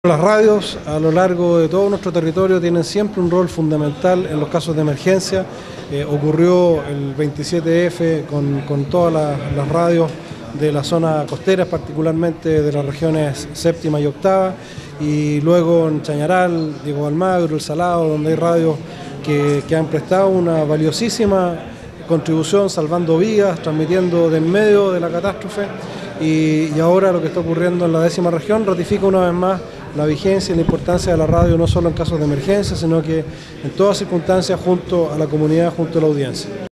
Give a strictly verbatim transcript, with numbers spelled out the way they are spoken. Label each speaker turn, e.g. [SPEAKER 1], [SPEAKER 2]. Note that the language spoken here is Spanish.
[SPEAKER 1] Las radios a lo largo de todo nuestro territorio tienen siempre un rol fundamental en los casos de emergencia. Eh, ocurrió el veintisiete efe con, con todas las, las radios de la zona costera, particularmente de las regiones séptima y octava, y luego en Chañaral, Diego Almagro, El Salado, donde hay radios que, que han prestado una valiosísima contribución salvando vidas, transmitiendo de en medio de la catástrofe, y, y ahora lo que está ocurriendo en la décima región ratifica una vez más la vigencia y la importancia de la radio, no solo en casos de emergencia, sino que en todas circunstancias junto a la comunidad, junto a la audiencia.